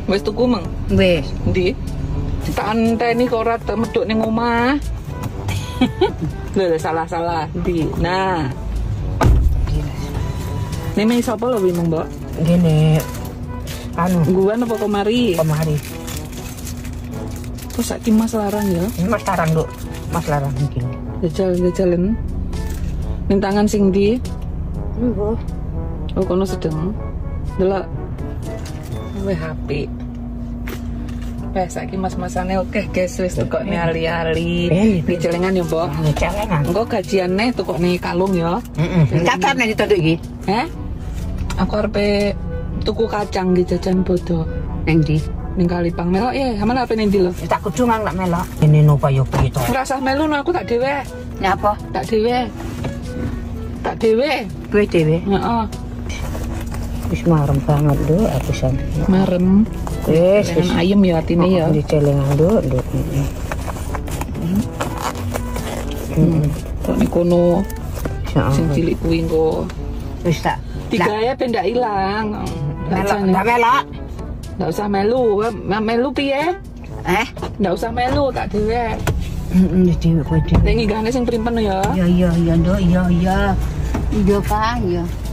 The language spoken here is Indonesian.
Wis tuku meng? Wis. Ndi? Tak anteni kok ora medhuk ning omah. Lho salah-salah. Ndi? Nah. Neme sapa lho wi mong, Mbok? Ngene. Anu, Guan apa kemari? kemari. Kok saiki Mas larang ya? Mas larang, Nduk. Mas larang iki. Jajal-jajalen. Ning tangan sing ndi? Mbok. Oh, kono sedeng. Delok. Weh HP. Wes saiki mas-masane oke guys, wis tukokne ali-ali. Di celengan ya, Mbok. Celengan. Engko gajiane tukokne kalung ya. Heeh. Cacar nek ditodok iki. Heh? Aku arep tuku kacang di jajan bodo. Neng ndi? Ning Kalipang melok ya, sampean arep ning ndi lho? Tak kudu nang melok. Ini napa yo piye to? Ora usah melu no, aku tak dhewe. Nyapa? Tak dhewe. Tak dhewe. Kowe dhewe. Heeh. Wis marem banget, Nduk, aku sampe. Marem. Wis, Dengan ayem ya atine ya. Di celengan, Nduk, Nduk. Kok ning kono Ya sing cilik kuwi engko wis tak. digawe ben ndak ilang. Melok, ndak melok. Ndak usah melu. Melu piye? Ndak usah melu tak dhewe. Heeh, dhewe kowe dhewe. Ning nggahane sing primpen ya. Iya, Nduk, iya. Iya, Pak, iya.